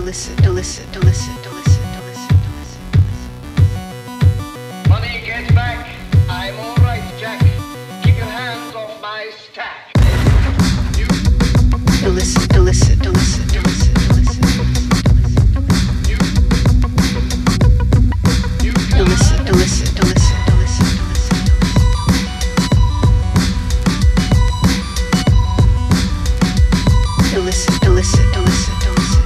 illicit, illicit, illicit, illicit, illicit, illicit. Money, get back. I'm alright, Jack. Keep your hands off my stack. Illicit, illicit, illicit, illicit, illicit, illicit, illicit, illicit, illicit. Illicit, illicit, illicit, illicit,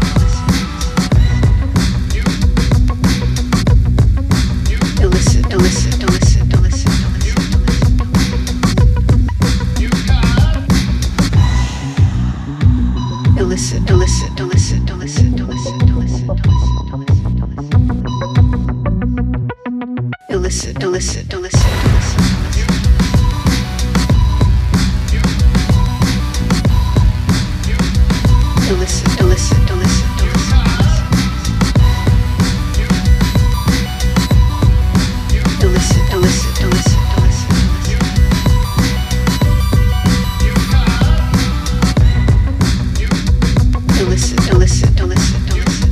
illicit, illicit, illicit, illicit, illicit. Illicit, illicit, illicit, illicit, illicit, illicit, illicit, illicit, illicit, illicit. Illicit, illicit, illicit, illicit. Illicit, illicit, illicit, illicit. Illicit, illicit, illicit, illicit.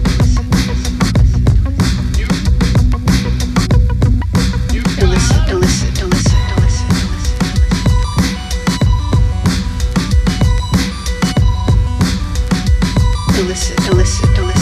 Illicit, illicit, illicit, illicit. Illicit, illicit, illicit.